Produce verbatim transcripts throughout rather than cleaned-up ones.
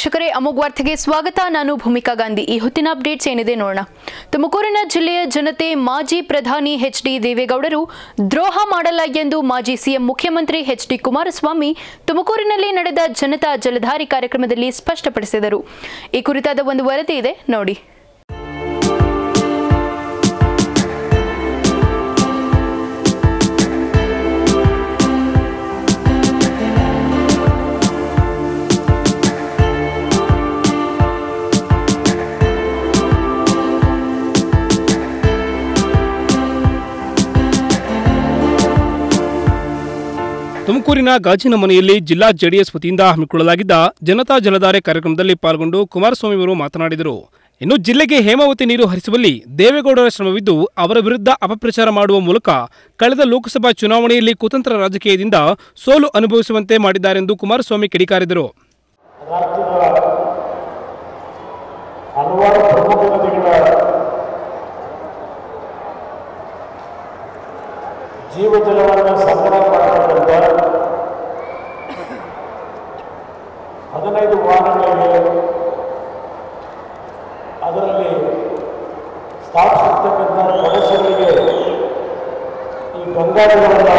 ವೀಕ್ಷಕರೇ, ಅಮೋಘ್ ವಾರ್ತೆಗೆ ಸ್ವಾಗತ. ನಾನು ಭೂಮಿಕಾ ಗಾಂಧಿ. ಈ ಹೊತ್ತಿನ ಅಪ್ಡೇಟ್ಸ್ ಏನಿದೆ ನೋಡೋಣ. ತುಮಕೂರಿನ ಜಿಲ್ಲೆಯ ಜನತೆ ಮಾಜಿ ಪ್ರಧಾನಿ ಎಚ್ ಡಿ ದೇವೇಗೌಡರು ದ್ರೋಹ ಮಾಡಲ್ಲ ಎಂದು ಮಾಜಿ ಸಿಎಂ ಮುಖ್ಯಮಂತ್ರಿ ಎಚ್ ಡಿ ಕುಮಾರಸ್ವಾಮಿ ತುಮಕೂರಿನಲ್ಲಿ ನಡೆದ ಜನತಾ ಜಲಧಾರಿ ಕಾರ್ಯಕ್ರಮದಲ್ಲಿ ಸ್ಪಷ್ಟಪಡಿಸಿದರು. ಈ ಕುರಿತಾದ ಒಂದು ವರದಿ ಇದೆ ನೋಡಿ. ತುಮಕೂರಿನ ಗಾಜಿನ ಮನೆಯಲ್ಲಿ ಜಿಲ್ಲಾ ಜೆಡಿಎಸ್ ವತಿಯಿಂದ ಹಮ್ಮಿಕೊಳ್ಳಲಾಗಿದ್ದ ಜನತಾ ಜಲಧಾರೆ ಕಾರ್ಯಕ್ರಮದಲ್ಲಿ ಪಾಲ್ಗೊಂಡು ಕುಮಾರಸ್ವಾಮಿ ಅವರು ಮಾತನಾಡಿದರು. ಇನ್ನು ಜಿಲ್ಲೆಗೆ ಹೇಮಾವತಿ ನೀರು ಹರಿಸುವಲ್ಲಿ ದೇವೇಗೌಡರ ಶ್ರಮವಿದ್ದು ಅವರ ವಿರುದ್ಧ ಅಪಪ್ರಚಾರ ಮಾಡುವ ಮೂಲಕ ಕಳೆದ ಲೋಕಸಭಾ ಚುನಾವಣೆಯಲ್ಲಿ ಕುತಂತ್ರ ರಾಜಕೀಯದಿಂದ ಸೋಲು ಅನುಭವಿಸುವಂತೆ ಮಾಡಿದ್ದಾರೆಂದು ಕುಮಾರಸ್ವಾಮಿ ಕಿಡಿಕಾರಿದರು. ಜೀವಜಲವನ್ನು ಸಂಗ್ರಹ ಮಾಡತಕ್ಕಂಥ ಹದಿನೈದು ವಾಹನಗಳಿಗೆ ಅದರಲ್ಲಿ ಸ್ಥಾಪಿಸಿರ್ತಕ್ಕಂಥ ಕಳಶಗಳಿಗೆ ಈ ಗಂಗಾಜಲವನ್ನು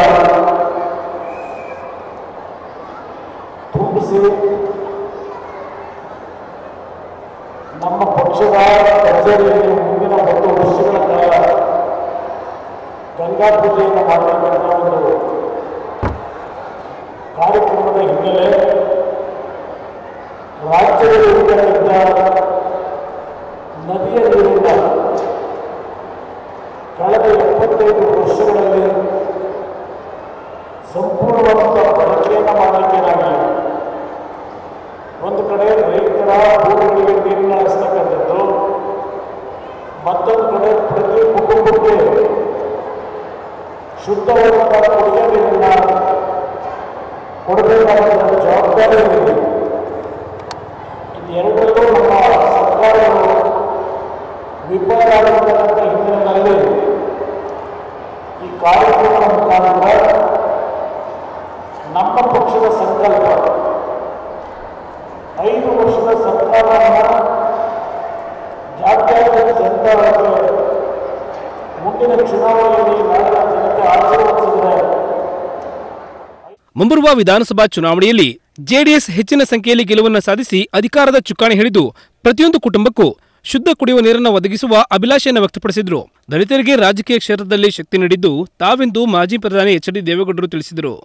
ತುಂಬಿಸಿ ನಮ್ಮ ಪಕ್ಷದ ಕಚೇರಿಯಲ್ಲಿ ಮುಂದಿನ ಒಂದು ವರ್ಷಗಳ ಕಾಲ ಗಂಗಾ ಪೂಜೆಯನ್ನು ಮಾಡತಕ್ಕಂಥ ಒಂದು ಕಾರ್ಯಕ್ರಮದ ಹಿನ್ನೆಲೆ ರಾಜ್ಯದಲ್ಲಿ ಇರತಕ್ಕಂಥ ನದಿಯ ನೀರಿನ ಕಳೆದ ಎಪ್ಪತ್ತೈದು ವರ್ಷಗಳಲ್ಲಿ ಸಂಪೂರ್ಣವಾದ ಬಳಕೆಯನ್ನು ಮಾಡಲಿಕ್ಕೇನಾಗಿಲ್ಲ. ಒಂದು ಕಡೆ ರೈತರ ಭೂಮಿಗಳಿಗೆ ನೀರನ್ನು ಹರಿಸ್ತಕ್ಕಂಥದ್ದು, ಮತ್ತೊಂದು ಕಡೆ ಪ್ರತಿ ಕುಟುಂಬಕ್ಕೆ ಶುದ್ಧವಾದ ಕುಡಿಯ ನೀರನ್ನು ಕೊಡಬೇಕಾದ ಜವಾಬ್ದಾರಿ ಇದೆ. ಇದೆರಡರಲ್ಲೂ ನಮ್ಮ ಸರ್ಕಾರಗಳು ವಿಫಲರಾಗಿರ್ತಕ್ಕಂಥ ಹಿನ್ನೆಲೆಯಲ್ಲಿ ಈ ಕಾರ್ಯಕ್ರಮದ ಮುಖಾಂತರ ನಮ್ಮ ಪಕ್ಷದ ಸಂಕಲ್ಪ ಐದು ವರ್ಷದ ಸರ್ಕಾರವನ್ನು ಜಾತ್ಯತೀತ ಜನತಾದಳಕ್ಕೆ ಮುಂದಿನ ಚುನಾವಣೆಯಲ್ಲಿ ನಾಡಿನ ಜನತೆ ಆಶೀರ್ವದಿಸಿದರೆ ಮುಂಬರುವ ವಿಧಾನಸಭಾ ಚುನಾವಣೆಯಲ್ಲಿ ಜೆಡಿಎಸ್ ಹೆಚ್ಚಿನ ಸಂಖ್ಯೆಯಲ್ಲಿ ಗೆಲುವನ್ನು ಸಾಧಿಸಿ ಅಧಿಕಾರದ ಚುಕ್ಕಾಣಿ ಹಿಡಿದು ಪ್ರತಿಯೊಂದು ಕುಟುಂಬಕ್ಕೂ ಶುದ್ಧ ಕುಡಿಯುವ ನೀರನ್ನು ಒದಗಿಸುವ ಅಭಿಲಾಷೆಯನ್ನು ವ್ಯಕ್ತಪಡಿಸಿದರು. ದಲಿತರಿಗೆ ರಾಜಕೀಯ ಕ್ಷೇತ್ರದಲ್ಲಿ ಶಕ್ತಿ ನೀಡಿದ್ದು ತಾವೆಂದು ಮಾಜಿ ಪ್ರಧಾನಿ ಎಚ್ ಡಿ ದೇವೇಗೌಡರು ತಿಳಿಸಿದರು.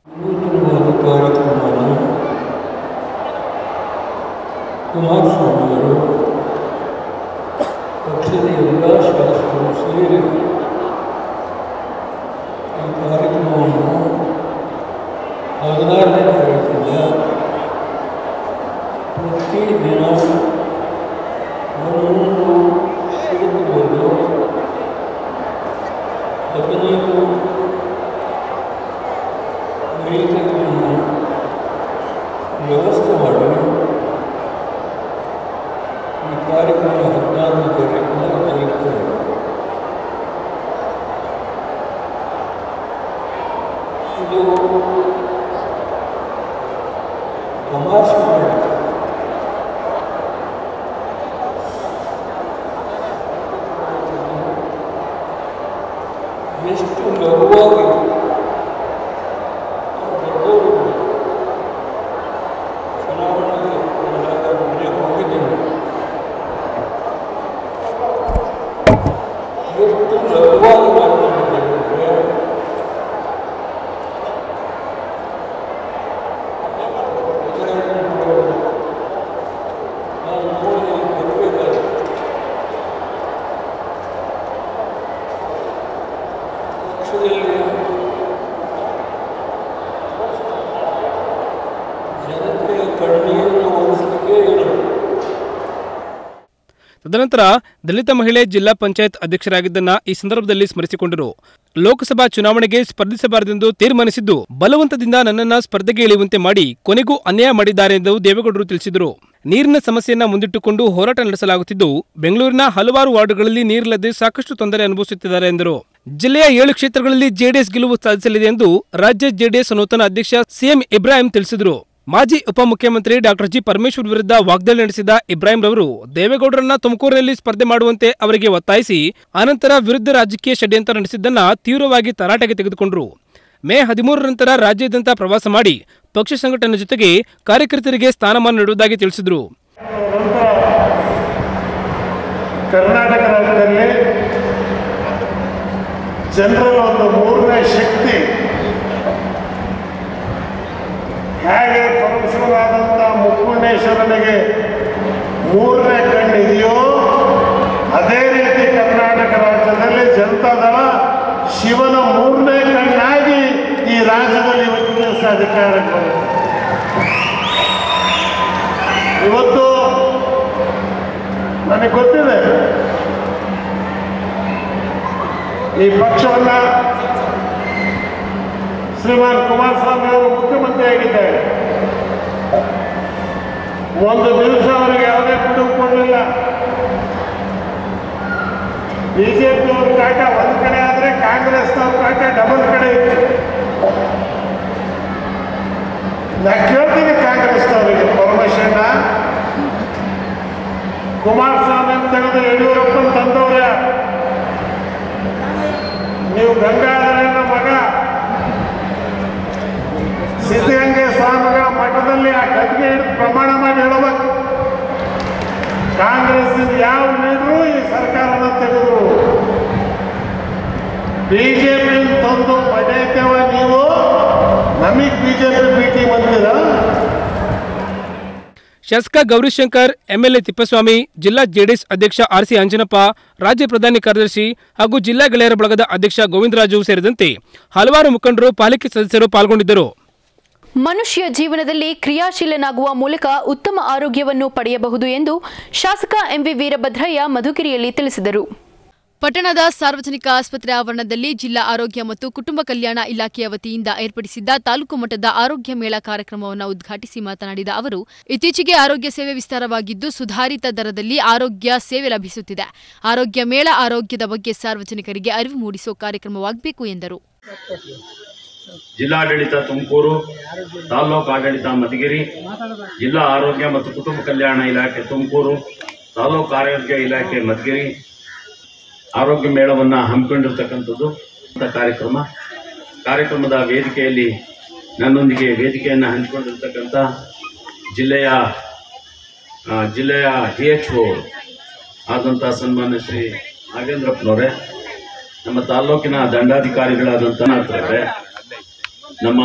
ಪಕ್ಷದ ಎಲ್ಲ ಶಾಸಕರು ಸೇರಿ ಈ ಕಾರ್ಯಕ್ರಮವನ್ನು ಹದಿನಾರನೇ ತಾರೀಕಿನ ಪ್ರತಿದಿನ ಒಂದೊಂದು ಕ್ಷೇತ್ರದಲ್ಲೂ ಹದಿನೈದು ವೇದಿಕೆಗಳನ್ನು ವ್ಯವಸ್ಥೆ ಮಾಡಿ ಈ ಕಾರ್ಯಕ್ರಮ ಹದಿನಾರನೇ ತಾರೀಕಿನ ನಡೆಯುತ್ತದೆ. ಇದು ತಮಾಷೆ ಮಾಡಿ ಎಷ್ಟು ಲಘುವಾಗಿ ದೊಡ್ಡವರು ಚುನಾವಣೆಗೆ ಮನೆಗೆ ಹೋಗಿದ್ದೇನೆ. ಎಷ್ಟು ಲಘುವಾಗಿ ಮಾತನಾಡಿದ್ದೇವೆ ಅಂದರೆ ನಾನು ನೋಡಿ ಬರಬೇಕಾದ್ರೆ ಪಕ್ಷದಲ್ಲಿ ಜನತೆಯ ಕಣ್ಣೀರನ್ನು ಒರೆಸಲಿಕ್ಕೆ ಇರಲು. ತದನಂತರ ದಲಿತ ಮಹಿಳೆ ಜಿಲ್ಲಾ ಪಂಚಾಯತ್ ಅಧ್ಯಕ್ಷರಾಗಿದ್ದನ್ನ ಈ ಸಂದರ್ಭದಲ್ಲಿ ಸ್ಮರಿಸಿಕೊಂಡರು. ಲೋಕಸಭಾ ಚುನಾವಣೆಗೆ ಸ್ಪರ್ಧಿಸಬಾರದೆಂದು ತೀರ್ಮಾನಿಸಿದ್ದು ಬಲವಂತದಿಂದ ನನ್ನನ್ನ ಸ್ಪರ್ಧೆಗೆ ಇಳಿಯುವಂತೆ ಮಾಡಿ ಕೊನೆಗೂ ಅನ್ಯಾಯ ಮಾಡಿದ್ದಾರೆ ಎಂದು ದೇವೇಗೌಡರು ತಿಳಿಸಿದರು. ನೀರಿನ ಸಮಸ್ಯೆಯನ್ನ ಮುಂದಿಟ್ಟುಕೊಂಡು ಹೋರಾಟ ನಡೆಸಲಾಗುತ್ತಿದ್ದು ಬೆಂಗಳೂರಿನ ಹಲವಾರು ವಾರ್ಡ್ಗಳಲ್ಲಿ ನೀರಿಲ್ಲದೆ ಸಾಕಷ್ಟು ತೊಂದರೆ ಅನುಭವಿಸುತ್ತಿದ್ದಾರೆ ಎಂದರು. ಜಿಲ್ಲೆಯ ಏಳು ಕ್ಷೇತ್ರಗಳಲ್ಲಿ ಜೆಡಿಎಸ್ ಗೆಲುವು ಸಾಧಿಸಲಿದೆ ಎಂದು ರಾಜ್ಯ ಜೆಡಿಎಸ್ ನೂತನ ಅಧ್ಯಕ್ಷ ಸಿಎಂ ಇಬ್ರಾಹಿಂ ತಿಳಿಸಿದರು. ಮಾಜಿ ಉಪಮುಖ್ಯಮಂತ್ರಿ ಡಾಕ್ಟರ್ ಜಿ ಪರಮೇಶ್ವರ್ ವಿರುದ್ಧ ವಾಗ್ದಾಳಿ ನಡೆಸಿದ ಇಬ್ರಾಹಿಂ ರವರು ದೇವೇಗೌಡರನ್ನ ತುಮಕೂರಿನಲ್ಲಿ ಸ್ಪರ್ಧೆ ಮಾಡುವಂತೆ ಅವರಿಗೆ ಒತ್ತಾಯಿಸಿ ಅನಂತರ ವಿರುದ್ಧ ರಾಜಕೀಯ ಷಡ್ಯಂತ್ರ ನಡೆಸಿದ್ದನ್ನ ತೀವ್ರವಾಗಿ ತರಾಟೆಗೆ ತೆಗೆದುಕೊಂಡರು. ಮೇ ಹದಿಮೂರರ ನಂತರ ರಾಜ್ಯಾದ್ಯಂತ ಪ್ರವಾಸ ಮಾಡಿ ಪಕ್ಷ ಸಂಘಟನೆ ಜೊತೆಗೆ ಕಾರ್ಯಕರ್ತರಿಗೆ ಸ್ಥಾನಮಾನ ನೀಡುವುದಾಗಿ ತಿಳಿಸಿದರು. ಕರ್ನಾಟಕ ರಾಜ್ಯದಲ್ಲಿ ಜನರಲ್ ಒಂದು ಮೂರನೇ ಶಕ್ತಿ ಹೇಗೆ ಪರಮೇಶ್ವರಾದಂಥ ಮುಕ್ಕುಂಡೇಶ್ವರನಿಗೆ ಮೂರನೇ ಕಣ್ಣು ಇದೆಯೋ ಅದೇ ರೀತಿ ಕರ್ನಾಟಕ ರಾಜ್ಯದಲ್ಲಿ ಜನತಾದಳ ಶಿವನ ಮೂರನೇ ಕಣ್ಣಾಗಿ ಈ ರಾಜ್ಯದಲ್ಲಿ ಇವತ್ತಿನ ದಿವಸ ಅಧಿಕಾರಕ್ಕೆ ಬರುತ್ತೆ. ಇವತ್ತು ನನಗೆ ಗೊತ್ತಿದೆ ಈ ಪಕ್ಷವನ್ನ ಶ್ರೀಮಾನ್ ಕುಮಾರಸ್ವಾಮಿ ಅವರು ಮುಖ್ಯಮಂತ್ರಿ ಆಗಿದ್ದಾರೆ. ಒಂದು ದಿವಸ ಅವರಿಗೆ ಯಾವುದೇ ಬಿಡುವು ಕೊಡಲಿಲ್ಲ. ಬಿಜೆಪಿ ಅವ್ರ ಕಾಟ ಒಂದು ಕಡೆ ಆದರೆ ಕಾಂಗ್ರೆಸ್ನವ್ರ ಕಾಟ ಡಬಲ್ ಕಡೆ ಇತ್ತು. ನಾ ಕೇಳ್ತೀನಿ ಕಾಂಗ್ರೆಸ್ನವರಿಗೆ, ಪರಮೇಶ್ವರನ ಕುಮಾರಸ್ವಾಮಿ ಅಂತ ತೆಗೆದು ಯಡಿಯೂರಪ್ಪನ ತಂದವ್ರೆ, ನೀವು ಗಂಗಾಧರನ ಮಗ ಸಿದ್ಧಗಂಗೆ ಸ್ವಾಮಿಗಳ ಮಠದಲ್ಲಿ ಆ ಗದ್ಗೆ ಹಿಡಿದು ಪ್ರಮಾಣ ಮಾಡಿ ಹೇಳಬೇಕು. ಕಾಂಗ್ರೆಸ್ ಯಾವ ಲೀಡರು ಈ ಸರ್ಕಾರನ ತೆಗೆದ್ರು, ಬಿಜೆಪಿ ತಂದು ಪಡೆಯುತ್ತೇವ, ನೀವು ನಮಗ್ ಬಿಜೆಪಿ ಭೇಟಿ ಬಂದಿರ. ಶಾಸಕ ಗೌರಿಶಂಕರ್, ಎಂಎಲ್ಎ ತಿಪ್ಪಸ್ವಾಮಿ, ಜಿಲ್ಲಾ ಜೆಡಿಎಸ್ ಅಧ್ಯಕ್ಷ ಆರ್ ಸಿ ಅಂಜನಪ್ಪ, ರಾಜ್ಯ ಪ್ರಧಾನಿ ಕಾರ್ಯದರ್ಶಿ ಹಾಗೂ ಜಿಲ್ಲಾ ಗೆಳೆಯರ ಬಳಗದ ಅಧ್ಯಕ್ಷ ಗೋವಿಂದರಾಜು ಸೇರಿದಂತೆ ಹಲವಾರು ಮುಖಂಡರು, ಪಾಲಿಕೆ ಸದಸ್ಯರು ಪಾಲ್ಗೊಂಡಿದ್ದರು. ಮನುಷ್ಯ ಜೀವನದಲ್ಲಿ ಕ್ರಿಯಾಶೀಲನಾಗುವ ಮೂಲಕ ಉತ್ತಮ ಆರೋಗ್ಯವನ್ನು ಪಡೆಯಬಹುದು ಎಂದು ಶಾಸಕ ಎಂವಿ ವೀರಭದ್ರಯ್ಯ ಮಧುಗಿರಿಯಲ್ಲಿ ತಿಳಿಸಿದರು. ಪಟ್ಟಣದ ಸಾರ್ವಜನಿಕ ಆಸ್ಪತ್ರೆ ಆವರಣದಲ್ಲಿ ಜಿಲ್ಲಾ ಆರೋಗ್ಯ ಮತ್ತು ಕುಟುಂಬ ಕಲ್ಯಾಣ ಇಲಾಖೆಯ ವತಿಯಿಂದ ಏರ್ಪಡಿಸಿದ್ದ ತಾಲೂಕು ಮಟ್ಟದ ಆರೋಗ್ಯ ಮೇಳ ಕಾರ್ಯಕ್ರಮವನ್ನು ಉದ್ಘಾಟಿಸಿ ಮಾತನಾಡಿದ ಅವರು, ಇತ್ತೀಚೆಗೆ ಆರೋಗ್ಯ ಸೇವೆ ವಿಸ್ತಾರವಾಗಿದ್ದು ಸುಧಾರಿತ ದರದಲ್ಲಿ ಆರೋಗ್ಯ ಸೇವೆ ಲಭಿಸುತ್ತಿದೆ. ಆರೋಗ್ಯ ಮೇಳ ಆರೋಗ್ಯದ ಬಗ್ಗೆ ಸಾರ್ವಜನಿಕರಿಗೆ ಅರಿವು ಮೂಡಿಸುವ ಕಾರ್ಯಕ್ರಮವಾಗಬೇಕು ಎಂದರು. ಜಿಲ್ಲಾಡಳಿತ ತುಮಕೂರು, ತಾಲೂಕು ಆಡಳಿತ ಮಧುಗಿರಿ, ಜಿಲ್ಲಾ ಆರೋಗ್ಯ ಮತ್ತು ಕುಟುಂಬ ಕಲ್ಯಾಣ ಇಲಾಖೆ ತುಮಕೂರು, ತಾಲೂಕು ಆರೋಗ್ಯ ಇಲಾಖೆ ಮಧುಗಿರಿ ಆರೋಗ್ಯ ಮೇಳವನ್ನು ಹಮ್ಮಿಕೊಂಡಿರ್ತಕ್ಕಂಥದ್ದು ಕಾರ್ಯಕ್ರಮ. ಕಾರ್ಯಕ್ರಮದ ವೇದಿಕೆಯಲ್ಲಿ ನನ್ನೊಂದಿಗೆ ವೇದಿಕೆಯನ್ನು ಹಂಚಿಕೊಂಡಿರ್ತಕ್ಕಂಥ ಜಿಲ್ಲೆಯ ಜಿಲ್ಲೆಯ ಡಿ ಎಚ್ ಒ ಆದಂಥ ಸನ್ಮಾನ್ಯ ಶ್ರೀ ನಾಗೇಂದ್ರಪ್ಪನವರೇ, ನಮ್ಮ ತಾಲೂಕಿನ ದಂಡಾಧಿಕಾರಿಗಳಾದಂಥ ನಾಥರವರೇ, ನಮ್ಮ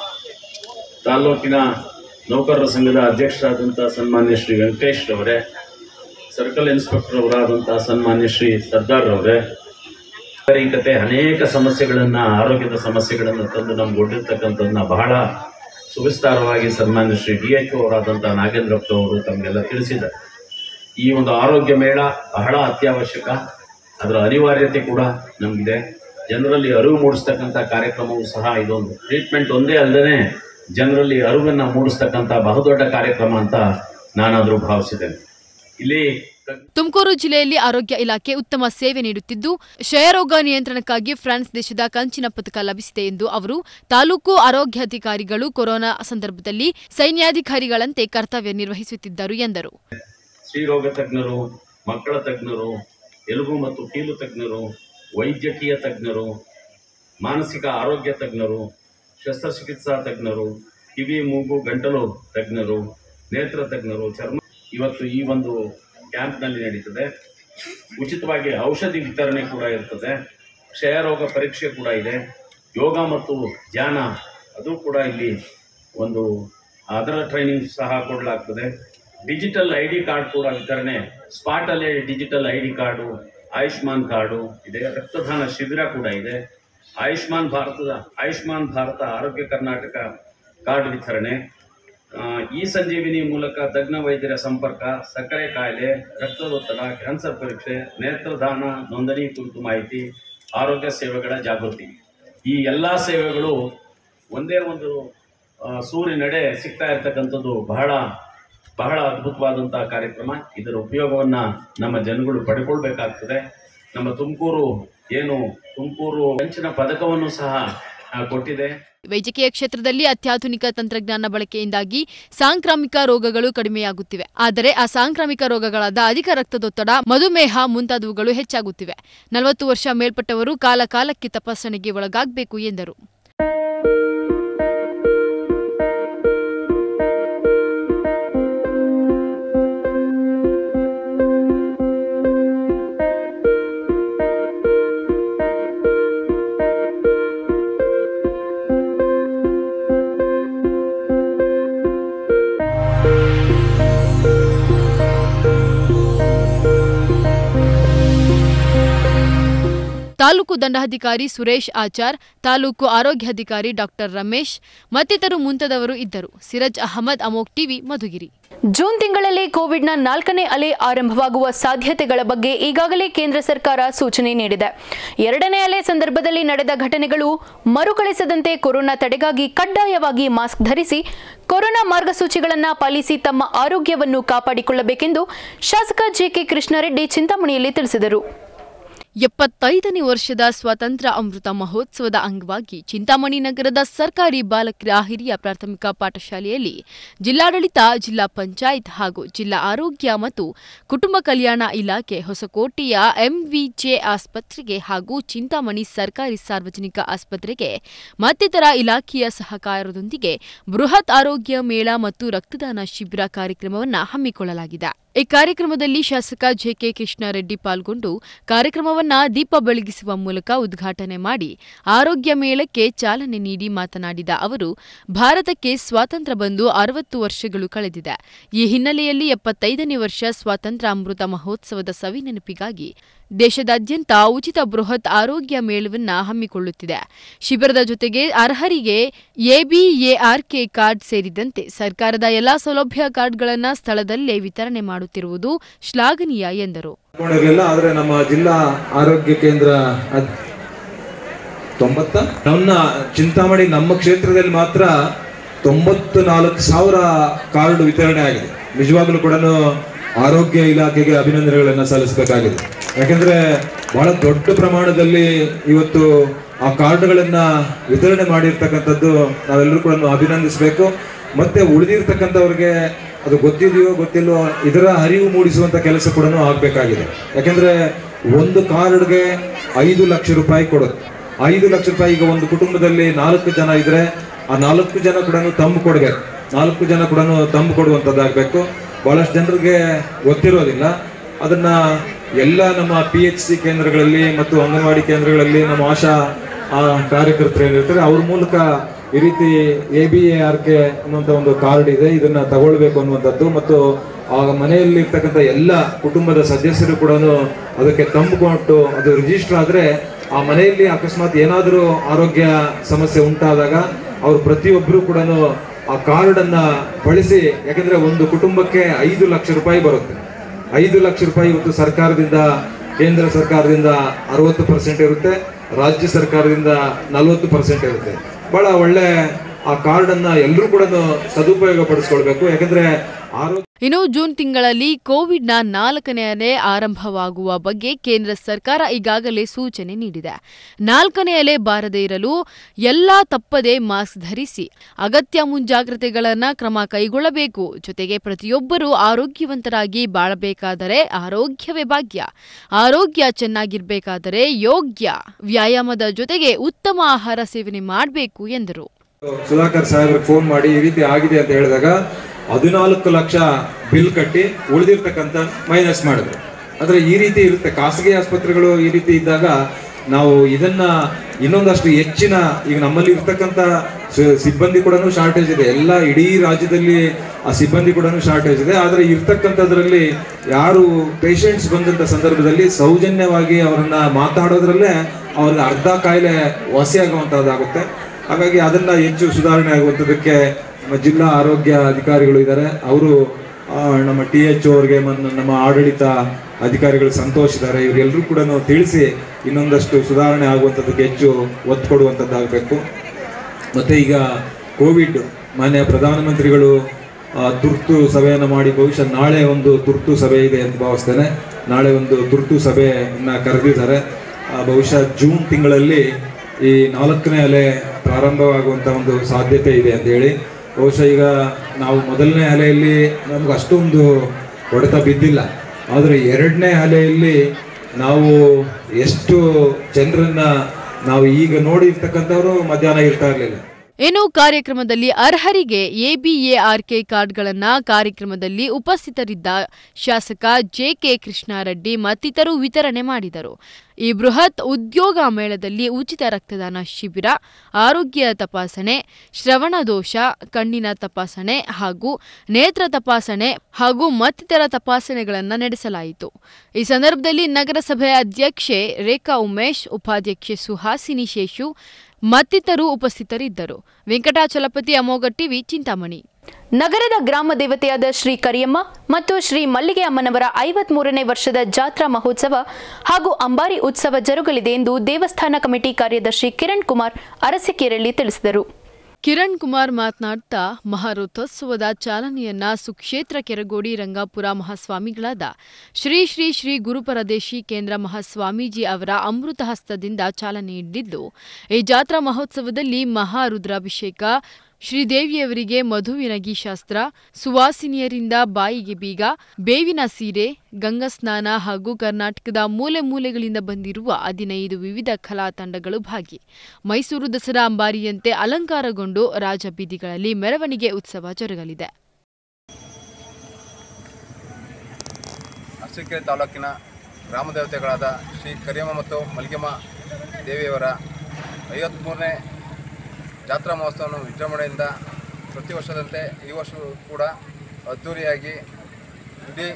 ತಾಲೂಕಿನ ನೌಕರರ ಸಂಘದ ಅಧ್ಯಕ್ಷರಾದಂಥ ಸನ್ಮಾನ್ಯ ಶ್ರೀ ವೆಂಕಟೇಶ್ ರವರೇ, ಸರ್ಕಲ್ ಇನ್ಸ್ಪೆಕ್ಟರ್ ಅವರಾದಂಥ ಸನ್ಮಾನ್ಯ ಶ್ರೀ ಸರ್ದಾರ್ ರವರೇ, ನಾಗರಿಕತೆ ಅನೇಕ ಸಮಸ್ಯೆಗಳನ್ನು, ಆರೋಗ್ಯದ ಸಮಸ್ಯೆಗಳನ್ನು ತಂದು ನಮ್ಗೆ ಒಡ್ಡಿರ್ತಕ್ಕಂಥದ್ದನ್ನ ಬಹಳ ಸುವಿಸ್ತಾರವಾಗಿ ಸನ್ಮಾನ್ಯ ಶ್ರೀ ಡಿ ಎಚ್ ಅವರಾದಂಥ ನಾಗೇಂದ್ರಪ್ಪ ಅವರು ತಮಗೆಲ್ಲ ತಿಳಿಸಿದ್ದಾರೆ. ಈ ಒಂದು ಆರೋಗ್ಯ ಮೇಳ ಬಹಳ ಅತ್ಯವಶ್ಯಕ, ಅದರ ಅನಿವಾರ್ಯತೆ ಕೂಡ ನಮಗಿದೆ. ಜನರಲ್ಲಿ ಅರಿವು ಮೂಡಿಸ್ತಕ್ಕಂಥ ಕಾರ್ಯಕ್ರಮವೂ ಸಹ ಇದೊಂದು. ಟ್ರೀಟ್ಮೆಂಟ್ ಒಂದೇ ಅಲ್ಲದೆ ಜನರಲ್ಲಿ ಅರಿವನ್ನು ಮೂಡಿಸ್ತಕ್ಕಂಥ ಬಹುದೊಡ್ಡ ಕಾರ್ಯಕ್ರಮ ಅಂತ ನಾನಾದರೂ ಭಾವಿಸಿದ್ದೇನೆ. ಇಲ್ಲಿ ತುಮಕೂರು ಜಿಲ್ಲೆಯಲ್ಲಿ ಆರೋಗ್ಯ ಇಲಾಖೆ ಉತ್ತಮ ಸೇವೆ ನೀಡುತ್ತಿದ್ದು ಕ್ಷಯರೋಗ ನಿಯಂತ್ರಣಕ್ಕಾಗಿ ಫ್ರಾನ್ಸ್ ದೇಶದ ಕಂಚಿನ ಪದಕ ಲಭಿಸಿದೆ ಎಂದು ಅವರು, ತಾಲೂಕು ಆರೋಗ್ಯಾಧಿಕಾರಿಗಳು ಕೊರೋನಾ ಸಂದರ್ಭದಲ್ಲಿ ಸೈನ್ಯಾಧಿಕಾರಿಗಳಂತೆ ಕರ್ತವ್ಯ ನಿರ್ವಹಿಸುತ್ತಿದ್ದರು ಎಂದರು. ಸ್ತ್ರೀರೋಗ ತಜ್ಞರು, ಮಕ್ಕಳ ತಜ್ಞರು, ಎಲುಬು ಮತ್ತು ಕೀಲು ತಜ್ಞರು, ವೈದ್ಯಕೀಯ ತಜ್ಞರು, ಮಾನಸಿಕ ಆರೋಗ್ಯ ತಜ್ಞರು, ಶಸ್ತ್ರಚಿಕಿತ್ಸಾ ತಜ್ಞರು, ಕಿವಿ ಮೂಗು ಗಂಟಲು ತಜ್ಞರು, ನೇತ್ರ ತಜ್ಞರು, ಚರ್ಮ ಇವತ್ತು ಈ ಒಂದು ಕ್ಯಾಂಪ್ನಲ್ಲಿ ನಡೀತದೆ. ಉಚಿತವಾಗಿ ಔಷಧಿ ವಿತರಣೆ ಕೂಡ ಇರ್ತದೆ. ಕ್ಷಯರೋಗ ಪರೀಕ್ಷೆ ಕೂಡ ಇದೆ. ಯೋಗ ಮತ್ತು ಧ್ಯಾನ ಅದು ಕೂಡ ಇಲ್ಲಿ ಒಂದು ಅದರ ಟ್ರೈನಿಂಗ್ ಸಹ ಕೊಡಲಾಗ್ತದೆ. ಡಿಜಿಟಲ್ ಐ ಡಿ ಕಾರ್ಡ್ ಕೂಡ ವಿತರಣೆ, ಸ್ಪಾಟಲ್ಲೇ digital I D card, Ayushman card ಇದೆ. ರಕ್ತದಾನ ಶಿಬಿರ ಕೂಡ ಇದೆ. ಆಯುಷ್ಮಾನ್ ಭಾರತದ ಆಯುಷ್ಮಾನ್ ಭಾರತ ಆರೋಗ್ಯ ಕರ್ನಾಟಕ ಕಾರ್ಡ್ ವಿತರಣೆ, ಈ ಸಂಜೀವಿನಿ ಮೂಲಕ ತಜ್ಞ ವೈದ್ಯರ ಸಂಪರ್ಕ, ಸಕ್ಕರೆ ಕಾಯಿಲೆ, ರಕ್ತದೊತ್ತಡ, ಕ್ಯಾನ್ಸರ್ ಪರೀಕ್ಷೆ, ನೇತ್ರದಾನ ನೋಂದಣಿ ಕುರಿತು ಮಾಹಿತಿ, ಆರೋಗ್ಯ ಸೇವೆಗಳ ಜಾಗೃತಿ, ಈ ಎಲ್ಲ ಸೇವೆಗಳು ಒಂದೇ ಒಂದು ಸೂರಿನಡೆ ಸಿಗ್ತಾ ಇರ್ತಕ್ಕಂಥದ್ದು ಬಹಳ ಬಹಳ ಅದ್ಭುತವಾದಂಥ ಕಾರ್ಯಕ್ರಮ. ಇದರ ಉಪಯೋಗವನ್ನು ನಮ್ಮ ಜನಗಳು ಪಡ್ಕೊಳ್ಬೇಕಾಗ್ತದೆ. ನಮ್ಮ ತುಮಕೂರು ಏನು ತುಮಕೂರು ಕಂಚಿನ ಪದಕವನ್ನು ಸಹ ಕೊಟ್ಟಿದೆ. ವೈದ್ಯಕೀಯ ಕ್ಷೇತ್ರದಲ್ಲಿ ಅತ್ಯಾಧುನಿಕ ತಂತ್ರಜ್ಞಾನ ಬಳಕೆಯಿಂದಾಗಿ ಸಾಂಕ್ರಾಮಿಕ ರೋಗಗಳು ಕಡಿಮೆಯಾಗುತ್ತಿವೆ. ಆದರೆ ಆ ಸಾಂಕ್ರಾಮಿಕ ರೋಗಗಳಾದ ಅಧಿಕ ರಕ್ತದೊತ್ತಡ, ಮಧುಮೇಹ ಮುಂತಾದವುಗಳು ಹೆಚ್ಚಾಗುತ್ತಿವೆ. ನಲವತ್ತು ವರ್ಷ ಮೇಲ್ಪಟ್ಟವರು ಕಾಲ ಕಾಲಕ್ಕೆ ತಪಾಸಣೆಗೆ ಒಳಗಾಗಬೇಕು ಎಂದರು. ತಾಲೂಕು ದಂಡಾಧಿಕಾರಿ ಸುರೇಶ್ ಆಚಾರ್, ತಾಲೂಕು ಆರೋಗ್ಯಾಧಿಕಾರಿ ಡಾಕ್ಟರ್ ರಮೇಶ್ ಮತ್ತಿತರರು ಮುಂತಾದವರು ಇದ್ದರು. ಸಿರಾಜ್ ಅಹಮದ್, ಅಮೋಕ್ ಟಿವಿ, ಮಧುಗಿರಿ. ಜೂನ್ ತಿಂಗಳಲ್ಲಿ ಕೋವಿಡ್ನ ನಾಲ್ಕನೇ ಅಲೆ ಆರಂಭವಾಗುವ ಸಾಧ್ಯತೆಗಳ ಬಗ್ಗೆ ಈಗಾಗಲೇ ಕೇಂದ್ರ ಸರ್ಕಾರ ಸೂಚನೆ ನೀಡಿದೆ. ಎರಡನೇ ಅಲೆ ಸಂದರ್ಭದಲ್ಲಿ ನಡೆದ ಘಟನೆಗಳು ಮರುಕಳಿಸದಂತೆ ಕೊರೋನಾ ತಡೆಗಾಗಿ ಕಡ್ಡಾಯವಾಗಿ ಮಾಸ್ಕ್ ಧರಿಸಿ, ಕೊರೋನಾ ಮಾರ್ಗಸೂಚಿಗಳನ್ನು ಪಾಲಿಸಿ ತಮ್ಮ ಆರೋಗ್ಯವನ್ನು ಕಾಪಾಡಿಕೊಳ್ಳಬೇಕೆಂದು ಶಾಸಕ ಜೆಕೆ ಕೃಷ್ಣಾರೆಡ್ಡಿ ಚಿಂತಾಮಣಿಯಲ್ಲಿ ತಿಳಿಸಿದರು. ಎಪ್ಪತ್ತೈದನೇ ವರ್ಷದ ಸ್ವಾತಂತ್ರ್ಯ ಅಮೃತ ಮಹೋತ್ಸವದ ಅಂಗವಾಗಿ ಚಿಂತಾಮಣಿ ನಗರದ ಸರ್ಕಾರಿ ಬಾಲಕರ ಹಿರಿಯ ಪ್ರಾಥಮಿಕ ಪಾಠಶಾಲೆಯಲ್ಲಿ ಜಿಲ್ಲಾಡಳಿತ, ಜಿಲ್ಲಾ ಪಂಚಾಯತ್ ಹಾಗೂ ಜಿಲ್ಲಾ ಆರೋಗ್ಯ ಮತ್ತು ಕುಟುಂಬ ಕಲ್ಯಾಣ ಇಲಾಖೆ, ಹೊಸಕೋಟೆಯ ಎಂವಿಜೆ ಆಸ್ಪತ್ರೆಗೆ ಹಾಗೂ ಚಿಂತಾಮಣಿ ಸರ್ಕಾರಿ ಸಾರ್ವಜನಿಕ ಆಸ್ಪತ್ರೆಗೆ ಮತ್ತಿತರ ಇಲಾಖೆಯ ಸಹಕಾರದೊಂದಿಗೆ ಬೃಹತ್ ಆರೋಗ್ಯ ಮೇಳ ಮತ್ತು ರಕ್ತದಾನ ಶಿಬಿರ ಕಾರ್ಯಕ್ರಮವನ್ನು ಹಮ್ಮಿಕೊಳ್ಳಲಾಗಿದೆ. ಈ ಕಾರ್ಯಕ್ರಮದಲ್ಲಿ ಶಾಸಕ ಜೆಕೆ ಕೃಷ್ಣಾರೆಡ್ಡಿ ಪಾಲ್ಗೊಂಡು ಕಾರ್ಯಕ್ರಮವನ್ನ ದೀಪ ಬೆಳಗಿಸುವ ಮೂಲಕ ಉದ್ಘಾಟನೆ ಮಾಡಿ ಆರೋಗ್ಯ ಮೇಳಕ್ಕೆ ಚಾಲನೆ ನೀಡಿ ಮಾತನಾಡಿದ ಅವರು, ಭಾರತಕ್ಕೆ ಸ್ವಾತಂತ್ರ್ಯ ಬಂದು ಅರವತ್ತು ವರ್ಷಗಳು ಕಳೆದಿದೆ. ಈ ಹಿನ್ನೆಲೆಯಲ್ಲಿ ಎಪ್ಪತ್ತೈದನೇ ವರ್ಷ ಸ್ವಾತಂತ್ರ್ಯ ಅಮೃತ ಮಹೋತ್ಸವದ ಸವಿನೆನಪಿಗಾಗಿ ದೇಶದಾದ್ಯಂತ ಉಚಿತ ಬೃಹತ್ ಆರೋಗ್ಯ ಮೇಳವನ್ನ ಹಮ್ಮಿಕೊಳ್ಳುತ್ತಿದೆ. ಶಿಬಿರದ ಜೊತೆಗೆ ಅರ್ಹರಿಗೆ ಎಬಿಎಆರ್ಕೆ ಕಾರ್ಡ್ ಸೇರಿದಂತೆ ಸರ್ಕಾರದ ಎಲ್ಲಾ ಸೌಲಭ್ಯ ಕಾರ್ಡ್ಗಳನ್ನು ಸ್ಥಳದಲ್ಲೇ ವಿತರಣೆ ಮಾಡುತ್ತಿರುವುದು ಶ್ಲಾಘನೀಯ ಎಂದರು. ಆದರೆ ನಮ್ಮ ಜಿಲ್ಲಾ ಆರೋಗ್ಯ ಕೇಂದ್ರ ತೊಂಬತ್ತ ನಮ್ಮ ಚಿಂತಾಮಣಿ ನಮ್ಮ ಕ್ಷೇತ್ರದಲ್ಲಿ ಮಾತ್ರ ತೊಂಬತ್ತು ನಾಲ್ಕು ಸಾವಿರ ಕಾರ್ಡ್ ವಿತರಣೆ ಆಗಿದೆ. ನಿಜವಾಗ್ಲೂ ಕೂಡ ಆರೋಗ್ಯ ಇಲಾಖೆಗೆ ಅಭಿನಂದನೆಗಳನ್ನು ಸಲ್ಲಿಸಬೇಕಾಗಿದೆ. ಯಾಕೆಂದ್ರೆ ಬಹಳ ದೊಡ್ಡ ಪ್ರಮಾಣದಲ್ಲಿ ಇವತ್ತು ಆ ಕಾರ್ಡ್ಗಳನ್ನ ವಿತರಣೆ ಮಾಡಿರ್ತಕ್ಕಂಥದ್ದು ನಾವೆಲ್ಲರೂ ಕೂಡ ಅಭಿನಂದಿಸಬೇಕು. ಮತ್ತೆ ಉಳಿದಿರ್ತಕ್ಕಂಥವ್ರಿಗೆ ಅದು ಗೊತ್ತಿದೆಯೋ ಗೊತ್ತಿಲ್ವೋ ಇದರ ಅರಿವು ಮೂಡಿಸುವಂತ ಕೆಲಸ ಕೂಡ ಆಗ್ಬೇಕಾಗಿದೆ. ಯಾಕೆಂದ್ರೆ ಒಂದು ಕಾರ್ಡ್ಗೆ ಐದು ಲಕ್ಷ ರೂಪಾಯಿ ಕೊಡುತ್ತೆ. ಐದು ಲಕ್ಷ ರೂಪಾಯಿ ಈಗ ಒಂದು ಕುಟುಂಬದಲ್ಲಿ ನಾಲ್ಕು ಜನ ಇದ್ರೆ ಆ ನಾಲ್ಕು ಜನ ಕೂಡ ತಂಬು ಕೊಡ್ಬೇಕು. ನಾಲ್ಕು ಜನ ಕೂಡ ತಂಬು ಕೊಡುವಂಥದ್ದಾಗಬೇಕು. ಬಹಳಷ್ಟು ಜನರಿಗೆ ಗೊತ್ತಿರೋದಿಲ್ಲ. ಅದನ್ನ ಎಲ್ಲ ನಮ್ಮ ಪಿ ಎಚ್ ಸಿ ಕೇಂದ್ರಗಳಲ್ಲಿ ಮತ್ತು ಅಂಗನವಾಡಿ ಕೇಂದ್ರಗಳಲ್ಲಿ ನಮ್ಮ ಆಶಾ ಕಾರ್ಯಕರ್ತರು ಏನಿರ್ತಾರೆ ಅವ್ರ ಮೂಲಕ ಈ ರೀತಿ A B A R K ಅನ್ನುವಂಥ ಒಂದು ಕಾರ್ಡ್ ಇದೆ, ಇದನ್ನ ತಗೊಳ್ಬೇಕು ಅನ್ನುವಂಥದ್ದು. ಮತ್ತು ಆ ಮನೆಯಲ್ಲಿ ಇರ್ತಕ್ಕಂಥ ಎಲ್ಲ ಕುಟುಂಬದ ಸದಸ್ಯರು ಕೂಡ ಅದಕ್ಕೆ ತಂಬು ಕೊಟ್ಟು ಅದು ರಿಜಿಸ್ಟರ್ ಆದ್ರೆ ಆ ಮನೆಯಲ್ಲಿ ಅಕಸ್ಮಾತ್ ಏನಾದರೂ ಆರೋಗ್ಯ ಸಮಸ್ಯೆ ಉಂಟಾದಾಗ ಅವ್ರು ಪ್ರತಿಯೊಬ್ಬರು ಕೂಡ ಆ ಕಾರ್ಡ್ ಅನ್ನ ಬಳಸಿ, ಯಾಕಂದ್ರೆ ಒಂದು ಕುಟುಂಬಕ್ಕೆ ಐದು ಲಕ್ಷ ರೂಪಾಯಿ ಬರುತ್ತೆ. ಐದು ಲಕ್ಷ ರೂಪಾಯಿ ಇವತ್ತು ಸರ್ಕಾರದಿಂದ, ಕೇಂದ್ರ ಸರ್ಕಾರದಿಂದ ಅರವತ್ತು ಪರ್ಸೆಂಟ್ ಇರುತ್ತೆ, ರಾಜ್ಯ ಸರ್ಕಾರದಿಂದ ನಲವತ್ತು ಪರ್ಸೆಂಟ್ ಇರುತ್ತೆ. ಬಹಳ ಒಳ್ಳೆ ಆ ಕಾರ್ಡ್ ಅನ್ನ ಎಲ್ಲರೂ ಕೂಡ ಸದುಪಯೋಗ ಪಡಿಸ್ಕೊಳ್ಬೇಕು. ಯಾಕಂದ್ರೆ ಆರೋಗ್ಯ ಇನ್ನು ಜೂನ್ ತಿಂಗಳಲ್ಲಿ ಕೋವಿಡ್ನ ನಾಲ್ಕನೇ ಅಲೆ ಆರಂಭವಾಗುವ ಬಗ್ಗೆ ಕೇಂದ್ರ ಸರ್ಕಾರ ಈಗಾಗಲೇ ಸೂಚನೆ ನೀಡಿದೆ. ನಾಲ್ಕನೇ ಅಲೆ ಬಾರದೇ ಇರಲು ಎಲ್ಲಾ ತಪ್ಪದೆ ಮಾಸ್ಕ್ ಧರಿಸಿ ಅಗತ್ಯ ಮುಂಜಾಗ್ರತೆಗಳನ್ನು ಕ್ರಮ ಕೈಗೊಳ್ಳಬೇಕು. ಜೊತೆಗೆ ಪ್ರತಿಯೊಬ್ಬರೂ ಆರೋಗ್ಯವಂತರಾಗಿ ಬಾಳಬೇಕಾದರೆ ಆರೋಗ್ಯವೇ ಭಾಗ್ಯ. ಆರೋಗ್ಯ ಚೆನ್ನಾಗಿರ್ಬೇಕಾದರೆ ಯೋಗ್ಯ ವ್ಯಾಯಾಮದ ಜೊತೆಗೆ ಉತ್ತಮ ಆಹಾರ ಸೇವನೆ ಮಾಡಬೇಕು ಎಂದರು. ಸುಧಾಕರ್ ಸಾಹೇಬ್ರಿಗೆ ಫೋನ್ ಮಾಡಿ ಈ ರೀತಿ ಆಗಿದೆ ಅಂತ ಹೇಳಿದಾಗ ಹದಿನಾಲ್ಕು ಲಕ್ಷ ಬಿಲ್ ಕಟ್ಟಿ ಉಳಿದಿರ್ತಕ್ಕಂಥ ಮೈನಸ್ ಮಾಡಿದ್ರು. ಆದ್ರೆ ಈ ರೀತಿ ಇರುತ್ತೆ ಖಾಸಗಿ ಆಸ್ಪತ್ರೆಗಳು. ಈ ರೀತಿ ಇದ್ದಾಗ ನಾವು ಇದನ್ನ ಇನ್ನೊಂದಷ್ಟು ಹೆಚ್ಚಿನ, ಈಗ ನಮ್ಮಲ್ಲಿ ಇರ್ತಕ್ಕಂಥ ಸಿಬ್ಬಂದಿ ಕೂಡ ಶಾರ್ಟೇಜ್ ಇದೆ. ಎಲ್ಲ ಇಡೀ ರಾಜ್ಯದಲ್ಲಿ ಆ ಸಿಬ್ಬಂದಿ ಕೂಡ ಶಾರ್ಟೇಜ್ ಇದೆ. ಆದ್ರೆ ಇರ್ತಕ್ಕಂಥದ್ರಲ್ಲಿ ಯಾರು ಪೇಷಂಟ್ಸ್ ಬಂದಂತ ಸಂದರ್ಭದಲ್ಲಿ ಸೌಜನ್ಯವಾಗಿ ಅವರನ್ನ ಮಾತಾಡೋದ್ರಲ್ಲೇ ಅವ್ರಿಗೆ ಅರ್ಧ ಕಾಯಿಲೆ ವಾಸಿಯಾಗುವಂತಹದ್ದಾಗುತ್ತೆ. ಹಾಗಾಗಿ ಅದನ್ನ ಹೆಚ್ಚು ಸುಧಾರಣೆ ಆಗುವಂಥದ್ದಕ್ಕೆ ನಮ್ಮ ಜಿಲ್ಲಾ ಆರೋಗ್ಯ ಅಧಿಕಾರಿಗಳು ಇದ್ದಾರೆ, ಅವರು ನಮ್ಮ ಟಿ ಎಚ್ ಅವ್ರಿಗೆ ನಮ್ಮ ಆಡಳಿತ ಅಧಿಕಾರಿಗಳು ಸಂತೋಷ್ ಇದ್ದಾರೆ, ಇವರೆಲ್ಲರೂ ಕೂಡ ತಿಳಿಸಿ ಇನ್ನೊಂದಷ್ಟು ಸುಧಾರಣೆ ಆಗುವಂಥದ್ದಕ್ಕೆ ಹೆಚ್ಚು ಒತ್ತು ಕೊಡುವಂಥದ್ದಾಗಬೇಕು. ಮತ್ತೆ ಈಗ ಕೋವಿಡ್ ಮಾನ್ಯ ಪ್ರಧಾನಮಂತ್ರಿಗಳು ತುರ್ತು ಸಭೆಯನ್ನು ಮಾಡಿ, ಬಹುಶಃ ನಾಳೆ ಒಂದು ತುರ್ತು ಸಭೆ ಇದೆ ಅಂತ ಭಾವಿಸ್ತೇನೆ. ನಾಳೆ ಒಂದು ತುರ್ತು ಸಭೆಯನ್ನ ಕರೆದಿದ್ದಾರೆ. ಬಹುಶಃ ಜೂನ್ ತಿಂಗಳಲ್ಲಿ ಈ ನಾಲ್ಕನೇ ಅಲೆ ಪ್ರಾರಂಭವಾಗುವಂಥ ಒಂದು ಸಾಧ್ಯತೆ ಇದೆ ಅಂತೇಳಿ. ಬಹುಶಃ ಈಗ ನಾವು ಮೊದಲನೇ ಅಲೆಯಲ್ಲಿ ನಮ್ಗೆ ಅಷ್ಟೊಂದು ಹೊಡೆತ ಬಿದ್ದಿಲ್ಲ, ಆದರೆ ಎರಡನೇ ಅಲೆಯಲ್ಲಿ ನಾವು ಎಷ್ಟು ಜನರನ್ನ ನಾವು ಈಗ ನೋಡಿರ್ತಕ್ಕಂಥವ್ರು ಮಧ್ಯಾಹ್ನ ಇರ್ತಾ ಇರಲಿಲ್ಲ. ಇನ್ನು ಕಾರ್ಯಕ್ರಮದಲ್ಲಿ ಅರ್ಹರಿಗೆ ಎಬಿಎಆರ್ಕೆ ಕಾರ್ಡ್ಗಳನ್ನು ಕಾರ್ಯಕ್ರಮದಲ್ಲಿ ಉಪಸ್ಥಿತರಿದ್ದ ಶಾಸಕ ಜೆಕೆ ಕೃಷ್ಣಾರೆಡ್ಡಿ ಮತ್ತಿತರರು ವಿತರಣೆ ಮಾಡಿದರು. ಈ ಬೃಹತ್ ಉದ್ಯೋಗ ಮೇಳದಲ್ಲಿ ಉಚಿತ ರಕ್ತದಾನ ಶಿಬಿರ, ಆರೋಗ್ಯ ತಪಾಸಣೆ, ಶ್ರವಣ ದೋಷ, ಕಣ್ಣಿನ ತಪಾಸಣೆ ಹಾಗೂ ನೇತ್ರ ತಪಾಸಣೆ ಹಾಗೂ ಮತ್ತಿತರ ತಪಾಸಣೆಗಳನ್ನು ನಡೆಸಲಾಯಿತು. ಈ ಸಂದರ್ಭದಲ್ಲಿ ನಗರಸಭೆ ಅಧ್ಯಕ್ಷೆ ರೇಖಾ ಉಮೇಶ್, ಉಪಾಧ್ಯಕ್ಷೆ ಸುಹಾಸಿನಿ ಶೇಷು ಮತ್ತಿತರರು ಉಪಸ್ಥಿತರಿದ್ದರು. ವೆಂಕಟಾಚಲಪತಿ, ಅಮೋಘ ಟಿವಿ, ಚಿಂತಾಮಣಿ. ನಗರದ ಗ್ರಾಮ ದೇವತೆಯಾದ ಶ್ರೀ ಕರಿಯಮ್ಮ ಮತ್ತು ಶ್ರೀ ಮಲ್ಲಿಗೆ ಅಮ್ಮನವರ ಐವತ್ತ್ ಮೂರನೇ ವರ್ಷದ ಜಾತ್ರಾ ಮಹೋತ್ಸವ ಹಾಗೂ ಅಂಬಾರಿ ಉತ್ಸವ ಜರುಗಲಿದೆ ಎಂದು ದೇವಸ್ಥಾನ ಕಮಿಟಿ ಕಾರ್ಯದರ್ಶಿ ಕಿರಣ್ ಕುಮಾರ್ ಅರಸೀಕೆರೆಯಲ್ಲಿ ತಿಳಿಸಿದರು. ಕಿರಣ್ ಕುಮಾರ್ ಮಾತನಾಡುತ್ತಾ ಮಹಾರಥೋತ್ಸವದ ಚಾಲನೆಯನ್ನ ಸುಕ್ಷೇತ್ರ ಕೆರಗೋಡಿ ರಂಗಾಪುರ ಮಹಾಸ್ವಾಮಿಗಳಾದ ಶ್ರೀ ಶ್ರೀ ಶ್ರೀ ಗುರುಪರದೇಶಿ ಕೇಂದ್ರ ಮಹಾಸ್ವಾಮೀಜಿ ಅವರ ಅಮೃತ ಹಸ್ತದಿಂದ ಚಾಲನೆ ನೀಡಿದ್ದು, ಈ ಜಾತ್ರಾ ಮಹೋತ್ಸವದಲ್ಲಿ ಮಹಾರುದ್ರಾಭಿಷೇಕ, ಶ್ರೀದೇವಿಯವರಿಗೆ ಮಧುವಿನಗಿ ಶಾಸ್ತ್ರ, ಸುವಾಸಿನಿಯರಿಂದ ಬಾಯಿಗೆ ಬೀಗ, ಬೇವಿನ ಸೀರೆ, ಗಂಗಾಸ್ನಾನ ಹಾಗೂ ಕರ್ನಾಟಕದ ಮೂಲೆ ಮೂಲೆಗಳಿಂದ ಬಂದಿರುವ ಹದಿನೈದು ವಿವಿಧ ಕಲಾ ತಂಡಗಳು ಭಾಗಿ. ಮೈಸೂರು ದಸರಾ ಅಂಬಾರಿಯಂತೆ ಅಲಂಕಾರಗೊಂಡು ರಾಜಬೀದಿಗಳಲ್ಲಿ ಮೆರವಣಿಗೆ ಉತ್ಸವ ಜರುಗಲಿದೆ. ಅರಸೀಕೆರೆ ತಾಲೂಕಿನ ಗ್ರಾಮ ದೇವತೆಗಳಾದ ಶ್ರೀ ಕರಿಯಮ್ಮ ಮತ್ತು ಮಲ್ಲಿಗೆಮ್ಮ ದೇವಿಯವರ ಐವತ್ತ್ಮೂರನೇ ಜಾತ್ರಾ ಮಹೋತ್ಸವವನ್ನು ವಿಜೃಂಭಣೆಯಿಂದ ಪ್ರತಿ ವರ್ಷದಂತೆ ಈ ವರ್ಷವೂ ಕೂಡ ಅದ್ಧೂರಿಯಾಗಿ ಇಡೀ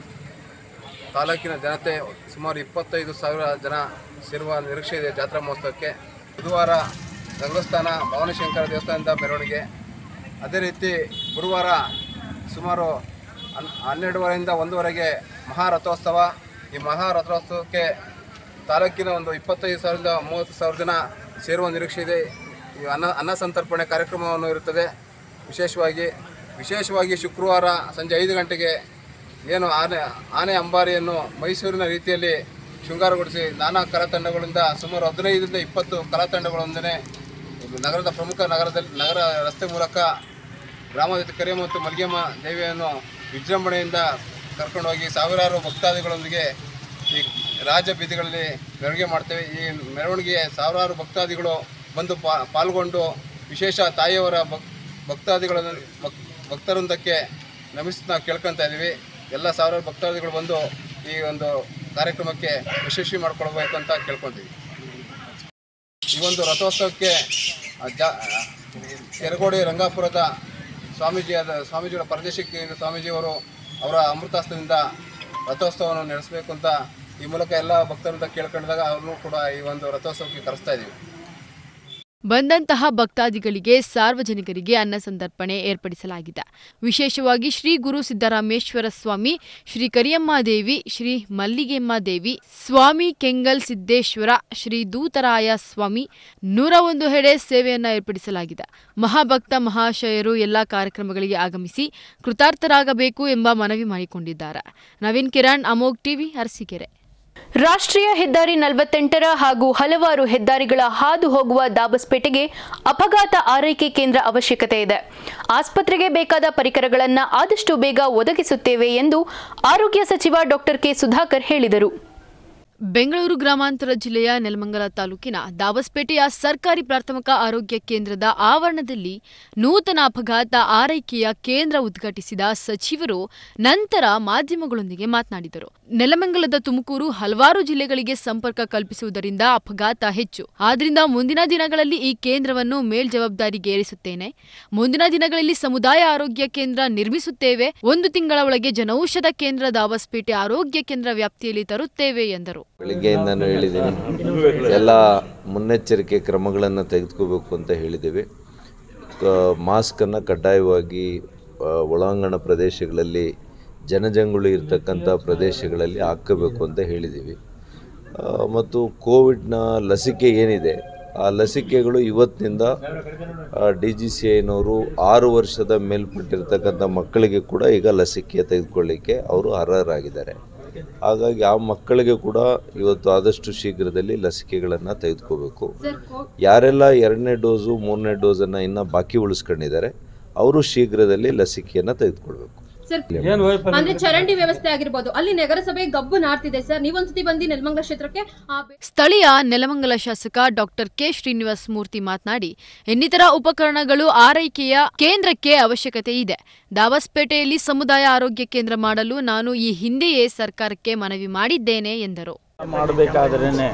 ತಾಲೂಕಿನ ಜನತೆ ಸುಮಾರು ಇಪ್ಪತ್ತೈದು ಸಾವಿರ ಜನ ಸೇರುವ ನಿರೀಕ್ಷೆ ಇದೆ. ಜಾತ್ರಾ ಮಹೋತ್ಸವಕ್ಕೆ ಬುಧವಾರ ಗಂಗಸ್ಥಾನ ಭವಾನಿಶಂಕರ ದೇವಸ್ಥಾನದಿಂದ ಮೆರವಣಿಗೆ, ಅದೇ ರೀತಿ ಗುರುವಾರ ಸುಮಾರು ಹನ್ ಹನ್ನೆರಡುವರೆಯಿಂದ ಒಂದುವರೆಗೆ ಮಹಾರಥೋತ್ಸವ. ಈ ಮಹಾರಥೋತ್ಸವಕ್ಕೆ ತಾಲೂಕಿನ ಒಂದು ಇಪ್ಪತ್ತೈದು ಸಾವಿರದಿಂದ ಮೂವತ್ತು ಸಾವಿರ ಜನ ಸೇರುವ ನಿರೀಕ್ಷೆ ಇದೆ. ಈ ಅನ್ನ ಅನ್ನ ಸಂತರ್ಪಣೆ ಕಾರ್ಯಕ್ರಮವನ್ನು ಇರುತ್ತದೆ. ವಿಶೇಷವಾಗಿ ವಿಶೇಷವಾಗಿ ಶುಕ್ರವಾರ ಸಂಜೆ ಐದು ಗಂಟೆಗೆ ಏನು ಆನೆ ಆನೆ ಅಂಬಾರಿಯನ್ನು ಮೈಸೂರಿನ ರೀತಿಯಲ್ಲಿ ಶೃಂಗಾರಗೊಳಿಸಿ ನಾನಾ ಕಲಾತಂಡಗಳಿಂದ ಸುಮಾರು ಹದಿನೈದರಿಂದ ಇಪ್ಪತ್ತು ಕಲಾತಂಡಗಳೊಂದಿಗೆ ನಗರದ ಪ್ರಮುಖ ನಗರದಲ್ಲಿ ನಗರ ರಸ್ತೆ ಮೂಲಕ ಗ್ರಾಮದ ಕರಿಯಮ್ಮ ಮತ್ತು ಮಲ್ಲಿಗೆಮ್ಮ ದೇವಿಯನ್ನು ವಿಜೃಂಭಣೆಯಿಂದ ಕರ್ಕೊಂಡೋಗಿ ಸಾವಿರಾರು ಭಕ್ತಾದಿಗಳೊಂದಿಗೆ ಈ ರಾಜ ಬೀದಿಗಳಲ್ಲಿ ಮೆರವಣಿಗೆ ಮಾಡ್ತೇವೆ. ಈ ಮೆರವಣಿಗೆ ಸಾವಿರಾರು ಭಕ್ತಾದಿಗಳು ಬಂದು ಪಾ ಪಾಲ್ಗೊಂಡು ವಿಶೇಷ ತಾಯಿಯವರ ಭಕ್ ಭಕ್ತಾದಿಗಳನ್ನು ಭಕ್ ಭಕ್ತವೃಂದಕ್ಕೆ ನಮಿಸಿ ನಾವು ಕೇಳ್ಕೊತಾ ಇದ್ದೀವಿ. ಎಲ್ಲ ಸಾವಿರಾರು ಭಕ್ತಾದಿಗಳು ಬಂದು ಈ ಒಂದು ಕಾರ್ಯಕ್ರಮಕ್ಕೆ ಯಶಸ್ವಿ ಮಾಡಿಕೊಳ್ಬೇಕು ಅಂತ ಕೇಳ್ಕೊತೀವಿ. ಈ ಒಂದು ರಥೋತ್ಸವಕ್ಕೆ ಜಾ ಕೆರಗೋಡಿ ರಂಗಾಪುರದ ಸ್ವಾಮೀಜಿಯಾದ ಸ್ವಾಮೀಜಿಗಳ ಪರದೇಶಿ ಸ್ವಾಮೀಜಿಯವರು ಅವರ ಅಮೃತಾಸ್ತ್ರದಿಂದ ರಥೋತ್ಸವವನ್ನು ನಡೆಸಬೇಕು ಅಂತ ಈ ಮೂಲಕ ಎಲ್ಲ ಭಕ್ತರಿಂದ ಕೇಳ್ಕೊಂಡಾಗ ಅವ್ರನ್ನೂ ಕೂಡ ಈ ಒಂದು ರಥೋತ್ಸವಕ್ಕೆ ಕರೆಸ್ತಾ ಇದ್ದೀವಿ. ಬಂದಂತಹ ಭಕ್ತಾದಿಗಳಿಗೆ ಸಾರ್ವಜನಿಕರಿಗೆ ಅನ್ನ ಸಂತರ್ಪಣೆ ಏರ್ಪಡಿಸಲಾಗಿದೆ. ವಿಶೇಷವಾಗಿ ಶ್ರೀ ಗುರು ಸಿದ್ದರಾಮೇಶ್ವರ ಸ್ವಾಮಿ, ಶ್ರೀ ಕರಿಯಮ್ಮ ದೇವಿ, ಶ್ರೀ ಮಲ್ಲಿಗೆಮ್ಮ ದೇವಿ, ಸ್ವಾಮಿ ಕೆಂಗಲ್ ಸಿದ್ದೇಶ್ವರ, ಶ್ರೀ ದೂತರಾಯ ಸ್ವಾಮಿ ನೂರ ಒಂದು ಹೆಡೆ ಸೇವೆಯನ್ನು ಏರ್ಪಡಿಸಲಾಗಿದೆ. ಮಹಾಭಕ್ತ ಮಹಾಶಯರು ಎಲ್ಲ ಕಾರ್ಯಕ್ರಮಗಳಿಗೆ ಆಗಮಿಸಿ ಕೃತಾರ್ಥರಾಗಬೇಕು ಎಂಬ ಮನವಿ ಮಾಡಿಕೊಂಡಿದ್ದಾರೆ. ನವೀನ್ ಕಿರಣ್, ಅಮೋಘ್ ಟಿವಿ, ಅರಸೀಕೆರೆ. ರಾಷ್ಟ್ರೀಯ ಹೆದ್ದಾರಿ ನಲವತ್ತೆಂಟರ ಹಾಗೂ ಹಲವಾರು ಹೆದ್ದಾರಿಗಳ ಹಾದು ಹೋಗುವ ದಾಬಸ್ಪೇಟೆಗೆ ಅಪಘಾತ ಆರೈಕೆ ಕೇಂದ್ರ ಅವಶ್ಯಕತೆ ಇದೆ. ಆಸ್ಪತ್ರೆಗೆ ಬೇಕಾದ ಪರಿಕರಗಳನ್ನು ಆದಷ್ಟು ಬೇಗ ಒದಗಿಸುತ್ತೇವೆ ಎಂದು ಆರೋಗ್ಯ ಸಚಿವ ಡಾಕ್ಟರ್ ಕೆ ಸುಧಾಕರ್ ಹೇಳಿದರು. ಬೆಂಗಳೂರು ಗ್ರಾಮಾಂತರ ಜಿಲ್ಲೆಯ ನೆಲಮಂಗಲ ತಾಲೂಕಿನ ದಾಬಸ್ಪೇಟೆಯ ಸರ್ಕಾರಿ ಪ್ರಾಥಮಿಕ ಆರೋಗ್ಯ ಕೇಂದ್ರದ ಆವರಣದಲ್ಲಿ ನೂತನ ಅಪಘಾತ ಆರೈಕೆಯ ಕೇಂದ್ರ ಉದ್ಘಾಟಿಸಿದ ಸಚಿವರು ನಂತರ ಮಾಧ್ಯಮಗಳೊಂದಿಗೆ ಮಾತನಾಡಿದರು. ನೆಲಮಂಗಲದ ತುಮಕೂರು ಹಲವಾರು ಜಿಲ್ಲೆಗಳಿಗೆ ಸಂಪರ್ಕ ಕಲ್ಪಿಸುವುದರಿಂದ ಅಪಘಾತ ಹೆಚ್ಚು. ಆದ್ರಿಂದ ಮುಂದಿನ ದಿನಗಳಲ್ಲಿ ಈ ಕೇಂದ್ರವನ್ನು ಮೇಲ್ಜವಾಬ್ದಾರಿಗೆ ಏರಿಸುತ್ತೇನೆ. ಮುಂದಿನ ದಿನಗಳಲ್ಲಿ ಸಮುದಾಯ ಆರೋಗ್ಯ ಕೇಂದ್ರ ನಿರ್ಮಿಸುತ್ತೇವೆ. ಒಂದು ತಿಂಗಳ ಒಳಗೆ ಜನೌಷಧ ಕೇಂದ್ರ ದಾಬಸ್ಪೇಟೆ ಆರೋಗ್ಯ ಕೇಂದ್ರ ವ್ಯಾಪ್ತಿಯಲ್ಲಿ ತರುತ್ತೇವೆ ಎಂದರು. ಬೆಳಿಗ್ಗೆಯಿಂದನೂ ಹೇಳಿದ್ದೀನಿ, ಎಲ್ಲ ಮುನ್ನೆಚ್ಚರಿಕೆ ಕ್ರಮಗಳನ್ನು ತೆಗೆದುಕೋಬೇಕು ಅಂತ ಹೇಳಿದ್ದೇವೆ. ಮಾಸ್ಕನ್ನು ಕಡ್ಡಾಯವಾಗಿ ಒಳಾಂಗಣ ಪ್ರದೇಶಗಳಲ್ಲಿ, ಜನಜಂಗುಳಿ ಇರತಕ್ಕಂಥ ಪ್ರದೇಶಗಳಲ್ಲಿ ಹಾಕಬೇಕು ಅಂತ ಹೇಳಿದ್ದೀವಿ. ಮತ್ತು ಕೋವಿಡ್ನ ಲಸಿಕೆ ಏನಿದೆ ಆ ಲಸಿಕೆಗಳು ಇವತ್ತಿನಿಂದ ಡಿ ಜಿ ಸಿ ಐನವರು ಆರು ವರ್ಷದ ಮೇಲ್ಪಟ್ಟಿರ್ತಕ್ಕಂಥ ಮಕ್ಕಳಿಗೆ ಕೂಡ ಈಗ ಲಸಿಕೆ ತೆಗೆದುಕೊಳ್ಳಿಕ್ಕೆ ಅವರು ಅರ್ಹರಾಗಿದ್ದಾರೆ. ಹಾಗಾಗಿ ಆ ಮಕ್ಕಳಿಗೆ ಕೂಡ ಇವತ್ತು ಆದಷ್ಟು ಶೀಘ್ರದಲ್ಲಿ ಲಸಿಕೆಗಳನ್ನು ತೆಗೆದುಕೋಬೇಕು. ಯಾರೆಲ್ಲ ಎರಡನೇ ಡೋಸು ಮೂರನೇ ಡೋಸನ್ನು ಇನ್ನೂ ಬಾಕಿ ಉಳಿಸ್ಕೊಂಡಿದ್ದಾರೆ ಅವರು ಶೀಘ್ರದಲ್ಲಿ ಲಸಿಕೆಯನ್ನು ತೆಗೆದುಕೊಳ್ಬೇಕು. ಅಂದ್ರೆ ಚರಂಡಿ ವ್ಯವಸ್ಥೆ ಆಗಿರ್ಬೋದು, ಅಲ್ಲಿ ನಗರಸಭೆ ಗಬ್ಬು ನಾರ್ತಿದೆ ಸರ್. ನೀವೊಂದ್ಸತಿ ಬಂದು ನೆಲಮಂಗಲ ಕ್ಷೇತ್ರಕ್ಕೆ. ಸ್ಥಳೀಯ ನೆಲಮಂಗಲ ಶಾಸಕ ಡಾಕ್ಟರ್ ಕೆ ಶ್ರೀನಿವಾಸ ಮೂರ್ತಿ ಮಾತನಾಡಿ, ಇನ್ನಿತರ ಉಪಕರಣಗಳು ಆರೈಕೆಯ ಕೇಂದ್ರಕ್ಕೆ ಅವಶ್ಯಕತೆ ಇದೆ. ದಾಬಸ್ಪೇಟೆಯಲ್ಲಿ ಸಮುದಾಯ ಆರೋಗ್ಯ ಕೇಂದ್ರ ಮಾಡಲು ನಾನು ಈ ಹಿಂದೆಯೇ ಸರ್ಕಾರಕ್ಕೆ ಮನವಿ ಮಾಡಿದ್ದೇನೆ ಎಂದರು. ಮಾಡಬೇಕಾದ್ರೇನೆ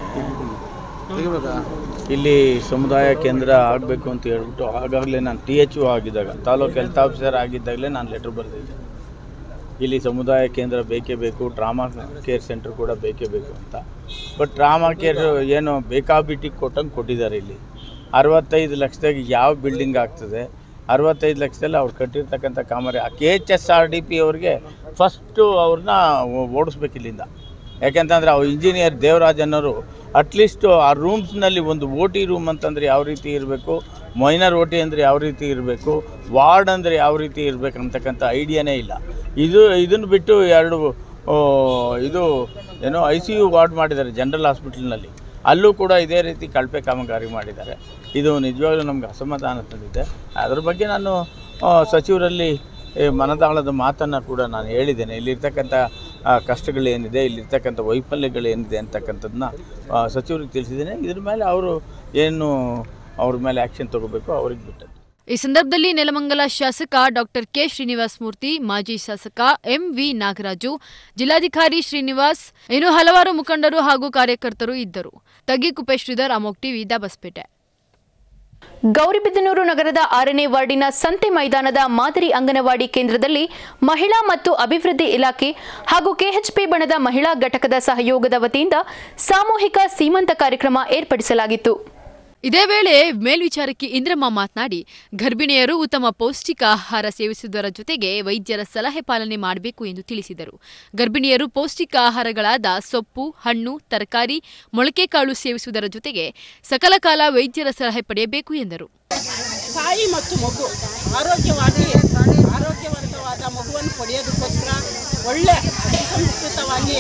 ಇಲ್ಲಿ ಸಮುದಾಯ ಕೇಂದ್ರ ಆಗಬೇಕು ಅಂತ ಹೇಳ್ಬಿಟ್ಟು ಆಗಾಗಲೇ ನಾನು ಟಿ ಎಚ್ ಒ ಆಗಿದ್ದಾಗ, ತಾಲೂಕು ಹೆಲ್ತ್ ಆಫೀಸರ್ ಆಗಿದ್ದಾಗಲೇ ನಾನು ಲೆಟ್ರ್ ಬರೆದಿದ್ದೆ, ಇಲ್ಲಿ ಸಮುದಾಯ ಕೇಂದ್ರ ಬೇಕೇ ಬೇಕು, ಟ್ರಾಮಾ ಕೇರ್ ಸೆಂಟರ್ ಕೂಡ ಬೇಕೇ ಬೇಕು ಅಂತ. ಬಟ್ ಟ್ರಾಮಾ ಕೇರ್ ಏನು ಬೇಕಾಬಿಟ್ಟಿಗೆ ಕೊಟ್ಟಂಗೆ ಕೊಟ್ಟಿದ್ದಾರೆ. ಇಲ್ಲಿ ಅರವತ್ತೈದು ಲಕ್ಷದಾಗ ಯಾವ ಬಿಲ್ಡಿಂಗ್ ಆಗ್ತದೆ? ಅರವತ್ತೈದು ಲಕ್ಷದಲ್ಲಿ ಅವ್ರು ಕಟ್ಟಿರ್ತಕ್ಕಂಥ ಕಾಮಗಾರಿ K H S R D P ಅವ್ರಿಗೆ ಫಸ್ಟು ಅವ್ರನ್ನ ಓಡಿಸ್ಬೇಕು ಇಲ್ಲಿಂದ. ಯಾಕೆಂತಂದರೆ ಅವ್ರು ಇಂಜಿನಿಯರ್ ದೇವರಾಜ್ ಅನ್ನೋರು ಅಟ್ಲೀಸ್ಟು ಆ ರೂಮ್ಸ್ನಲ್ಲಿ ಒಂದು ಓ ಟಿ ರೂಮ್ ಅಂತಂದರೆ ಯಾವ ರೀತಿ ಇರಬೇಕು, ಮೈನರ್ ಓ ಟಿ ಅಂದರೆ ಯಾವ ರೀತಿ ಇರಬೇಕು, ವಾರ್ಡ್ ಅಂದರೆ ಯಾವ ರೀತಿ ಇರಬೇಕು ಅಂತಕ್ಕಂಥ ಐಡಿಯಾನೇ ಇಲ್ಲ. ಇದು ಇದನ್ನು ಬಿಟ್ಟು ಎರಡು ಇದು ಏನೋ ಐ ಸಿ ಯು ವಾರ್ಡ್ ಮಾಡಿದ್ದಾರೆ ಜನರಲ್ ಹಾಸ್ಪಿಟಲ್ನಲ್ಲಿ, ಅಲ್ಲೂ ಕೂಡ ಇದೇ ರೀತಿ ಕಳಪೆ ಕಾಮಗಾರಿ ಮಾಡಿದ್ದಾರೆ. ಇದು ನಿಜವಾಗ್ಲೂ ನಮ್ಗೆ ಅಸಮಾಧಾನ ತಂದಿದೆ. ಅದ್ರ ಬಗ್ಗೆ ನಾನು ಸಚಿವರಲ್ಲಿ ಮನದಾಳದ ಮಾತನ್ನು ಕೂಡ ನಾನು ಹೇಳಿದ್ದೇನೆ. ಇಲ್ಲಿರ್ತಕ್ಕಂಥ ಕಷ್ಟಗಳೇನಿದೆ, ಇಲ್ಲಿರ್ತಕ್ಕಂಥ ವೈಫಲ್ಯಗಳೇನಿದೆ ಅಂತಕ್ಕಂಥದ್ದನ್ನ ಸಚಿವರಿಗೆ ತಿಳಿಸಿದ್ದೇನೆ. ಇದ್ರ ಮೇಲೆ ಅವರು ಏನು ಅವ್ರ ಮೇಲೆ ಆ್ಯಕ್ಷನ್ ತಗೋಬೇಕು ಅವ್ರಿಗೆ ಬಿಟ್ಟದ್ದು. ಈ ಸಂದರ್ಭದಲ್ಲಿ ನೆಲಮಂಗಲ ಶಾಸಕ ಡಾಕ್ಟರ್ ಕೆ ಶ್ರೀನಿವಾಸ ಮೂರ್ತಿ, ಮಾಜಿ ಶಾಸಕ ಎಂ ವಿ ನಾಗರಾಜು, ಜಿಲ್ಲಾಧಿಕಾರಿ ಶ್ರೀನಿವಾಸ್, ಇನ್ನು ಹಲವಾರು ಮುಖಂಡರು ಹಾಗೂ ಕಾರ್ಯಕರ್ತರು ಇದ್ದರು. ತಗ್ಗಿಕುಪ್ಪೆ ಶ್ರೀಧರ್, ಅಮೋಕ್ ಟಿವಿ, ದಾಬಸ್ಪೇಟೆ. ಗೌರಿಬಿದನೂರು ನಗರದ ಆರನೇ ವಾರ್ಡಿನ ಸಂತೆ ಮೈದಾನದ ಮಾದರಿ ಅಂಗನವಾಡಿ ಕೇಂದ್ರದಲ್ಲಿ ಮಹಿಳಾ ಮತ್ತು ಅಭಿವೃದ್ಧಿ ಇಲಾಖೆ ಹಾಗೂ ಕೆಎಚ್ಪಿ ಬಣದ ಮಹಿಳಾ ಘಟಕದ ಸಹಯೋಗದ ವತಿಯಿಂದ ಸಾಮೂಹಿಕ ಸೀಮಂತ ಕಾರ್ಯಕ್ರಮ ಏರ್ಪಡಿಸಲಾಗಿತ್ತು. ಇದೇ ವೇಳೆ ಮೇಲ್ವಿಚಾರಕಿ ಇಂದ್ರಮ್ಮ ಮಾತನಾಡಿ, ಗರ್ಭಿಣಿಯರು ಉತ್ತಮ ಪೌಷ್ಟಿಕ ಆಹಾರ ಸೇವಿಸುವುದರ ಜೊತೆಗೆ ವೈದ್ಯರ ಸಲಹೆ ಪಾಲನೆ ಮಾಡಬೇಕು ಎಂದು ತಿಳಿಸಿದರು. ಗರ್ಭಿಣಿಯರು ಪೌಷ್ಟಿಕ ಆಹಾರಗಳಾದ ಸೊಪ್ಪು, ಹಣ್ಣು, ತರಕಾರಿ, ಮೊಳಕೆಕಾಳು ಸೇವಿಸುವುದರ ಜೊತೆಗೆ ಸಕಲ ಕಾಲ ವೈದ್ಯರ ಸಲಹೆ ಪಡೆಯಬೇಕು ಎಂದರು. ತಾಯಿ ಮತ್ತು ಮಗು ಆರೋಗ್ಯವಾಗಿ ಆರೋಗ್ಯವಂತವಾದ ಮಗುವನ್ನು ಪಡೆಯೋದಕ್ಕೋಸ್ಕರ ಒಳ್ಳೆ ಸುಸಂಸ್ಕೃತವಾಗಿ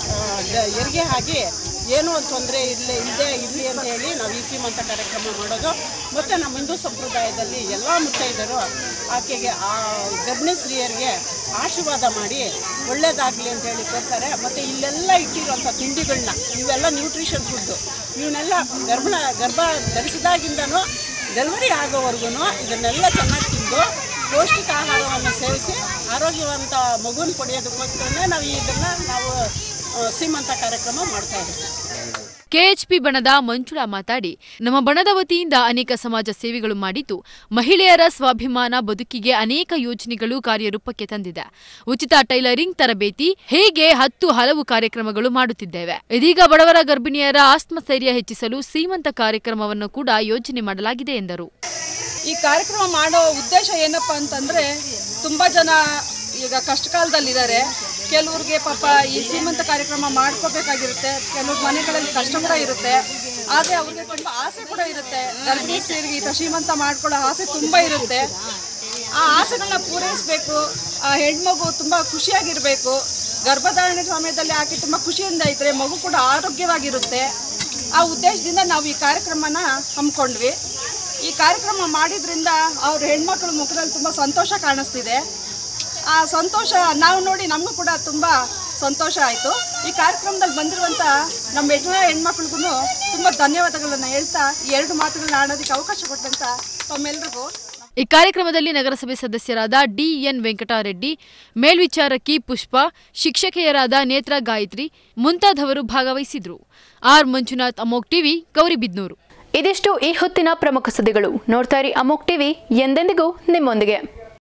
ಹೆರಿಗೆ ಆಗಿ ಏನೂ ತೊಂದರೆ ಇರಲಿ ಇಲ್ಲದೆ ಇರಲಿ ಅಂತ ಹೇಳಿ ನಾವು ಈ ಸೀಮಂತ ಕಾರ್ಯಕ್ರಮ ಮಾಡೋದು. ಮತ್ತು ನಮ್ಮ ಹಿಂದೂ ಸಂಪ್ರದಾಯದಲ್ಲಿ ಎಲ್ಲ ಮುತ್ತೈದರು ಆಕೆಗೆ ಆ ಗರ್ಭಿಣಿ ಸ್ತ್ರೀಯರಿಗೆ ಆಶೀರ್ವಾದ ಮಾಡಿ ಒಳ್ಳೆಯದಾಗಲಿ ಅಂತ ಹೇಳಿ ಕೊಡ್ತಾರೆ. ಮತ್ತು ಇಲ್ಲೆಲ್ಲ ಇಟ್ಟಿರುವಂಥ ತಿಂಡಿಗಳನ್ನ, ಇವೆಲ್ಲ ನ್ಯೂಟ್ರಿಷನ್ ಫುಡ್ಡು, ಇವನ್ನೆಲ್ಲ ಗರ್ಭ ಗರ್ಭ ಧರಿಸಿದಾಗಿಂದನೂ ಡೆಲಿವರಿ ಆಗೋವರೆಗೂ ಇದನ್ನೆಲ್ಲ ಚೆನ್ನಾಗಿ ತಿಂದು ಪೌಷ್ಟಿಕ ಆಹಾರವನ್ನು ಸೇವಿಸಿ ಆರೋಗ್ಯವಂತ ಮಗುವನ್ನು ಪಡೆಯೋದಕ್ಕೋಸ್ಕರನೇ ನಾವು ಇದನ್ನು ನಾವು ಸೀಮಂತ ಕಾರ್ಯಕ್ರಮ ಮಾಡ್ತಾ ಇದ್ದೀವಿ. ಕೆಎಚ್ಪಿ ಬಣದ ಮಂಜುಳಾ ಮಾತಾಡಿ, ನಮ್ಮ ಬಣದ ವತಿಯಿಂದ ಅನೇಕ ಸಮಾಜ ಸೇವೆಗಳು ಮಾಡಿದ್ದು, ಮಹಿಳೆಯರ ಸ್ವಾಭಿಮಾನ ಬದುಕಿಗೆ ಅನೇಕ ಯೋಜನೆಗಳು ಕಾರ್ಯರೂಪಕ್ಕೆ ತಂದಿದೆ. ಉಚಿತ ಟೈಲರಿಂಗ್ ತರಬೇತಿ, ಹೀಗೆ ಹತ್ತು ಹಲವು ಕಾರ್ಯಕ್ರಮಗಳು ಮಾಡುತ್ತಿದ್ದೇವೆ. ಇದೀಗ ಬಡವರ ಗರ್ಭಿಣಿಯರ ಆತ್ಮಸ್ಥೈರ್ಯ ಹೆಚ್ಚಿಸಲು ಸೀಮಂತ ಕಾರ್ಯಕ್ರಮವನ್ನು ಕೂಡ ಯೋಜನೆ ಮಾಡಲಾಗಿದೆ ಎಂದರು. ಈ ಕಾರ್ಯಕ್ರಮ ಮಾಡೋ ಉದ್ದೇಶ ಏನಪ್ಪಾ ಅಂತಂದ್ರೆ, ತುಂಬಾ ಜನ ಈಗ ಕಷ್ಟ ಕಾಲದಲ್ಲಿದ್ದಾರೆ. ಕೆಲವ್ರಿಗೆ ಪಾಪ ಈ ಸೀಮಂತ ಕಾರ್ಯಕ್ರಮ ಮಾಡ್ಕೋಬೇಕಾಗಿರುತ್ತೆ. ಕೆಲವ್ರ ಮನೆಗಳಲ್ಲಿ ಕಷ್ಟ ಕೂಡ ಇರುತ್ತೆ. ಆದರೆ ಅವ್ರಿಗೆ ತುಂಬ ಆಸೆ ಕೂಡ ಇರುತ್ತೆ. ಗರ್ಭಿಣಿ ಸ್ತ್ರೀಯರಿಗೆ ಈ ಶ್ರೀಮಂತ ಮಾಡ್ಕೊಳ್ಳೋ ಆಸೆ ತುಂಬ ಇರುತ್ತೆ. ಆ ಆಸೆಗಳನ್ನ ಪೂರೈಸಬೇಕು. ಆ ಹೆಣ್ಮಗು ತುಂಬ ಖುಷಿಯಾಗಿರಬೇಕು. ಗರ್ಭಧಾರಣೆ ಸಮಯದಲ್ಲಿ ಆಕೆ ತುಂಬ ಖುಷಿಯಿಂದ ಇದ್ದರೆ ಮಗು ಕೂಡ ಆರೋಗ್ಯವಾಗಿರುತ್ತೆ. ಆ ಉದ್ದೇಶದಿಂದ ನಾವು ಈ ಕಾರ್ಯಕ್ರಮನ ಹಮ್ಮಿಕೊಂಡ್ವಿ. ಈ ಕಾರ್ಯಕ್ರಮ ಮಾಡಿದ್ರಿಂದ ಅವ್ರ ಹೆಣ್ಮಕ್ಳ ಮುಖದಲ್ಲಿ ತುಂಬ ಸಂತೋಷ ಕಾಣಿಸ್ತಿದೆ. ಆ ಸಂತೋಷ ನಾವು ನೋಡಿ ನಮಗೂ ಕೂಡ ತುಂಬ ಸಂತೋಷ ಆಯಿತು. ಈ ಕಾರ್ಯಕ್ರಮದಲ್ಲಿ ಬಂದಿರುವಂಥ ನಮ್ಮ ಎಲ್ಲ ಹೆಣ್ಮಕ್ಳಿಗೂ ತುಂಬ ಧನ್ಯವಾದಗಳನ್ನು ಹೇಳ್ತಾ ಈ ಎರಡು ಮಾತುಗಳನ್ನ ಆಡೋದಕ್ಕೆ ಅವಕಾಶ ಕೊಟ್ಟಂತ ತಮ್ಮೆಲ್ಲರಿಗೂ. ಈ ಕಾರ್ಯಕ್ರಮದಲ್ಲಿ ನಗರಸಭೆ ಸದಸ್ಯರಾದ ಡಿಎನ್ ವೆಂಕಟರೆಡ್ಡಿ, ಮೇಲ್ವಿಚಾರಕಿ ಪುಷ್ಪ, ಶಿಕ್ಷಕಿಯರಾದ ನೇತ್ರ ಗಾಯತ್ರಿ ಮುಂತಾದವರು ಭಾಗವಹಿಸಿದ್ರು. ಆರ್ ಮಂಜುನಾಥ್, ಅಮೋಕ್ ಟಿವಿ, ಗೌರಿಬಿದನೂರು. ಇದಿಷ್ಟು ಈ ಹೊತ್ತಿನ ಪ್ರಮುಖ ಸುದ್ದಿಗಳು. ನೋಡ್ತಾ ಇರಿ ಅಮೋಕ್ ಟಿವಿ, ಎಂದೆಂದಿಗೂ ನಿಮ್ಮೊಂದಿಗೆ.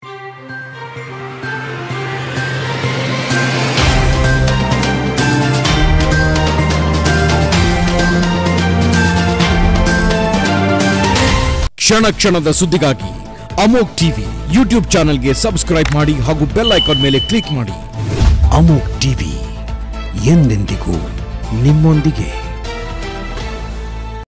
ಕ್ಷಣ ಕ್ಷಣದ ಸುದ್ದಿಗಾಗಿ ಅಮೋಕ್ ಟಿವಿ ಯೂಟ್ಯೂಬ್ ಚಾನೆಲ್ಗೆ ಸಬ್ಸ್ಕ್ರೈಬ್ ಮಾಡಿ ಹಾಗೂ ಬೆಲ್ ಐಕಾನ್ ಮೇಲೆ ಕ್ಲಿಕ್ ಮಾಡಿ. ಅಮೋಕ್ ಟಿವಿ, ಎಂದೆಂದಿಗೂ ನಿಮ್ಮೊಂದಿಗೆ.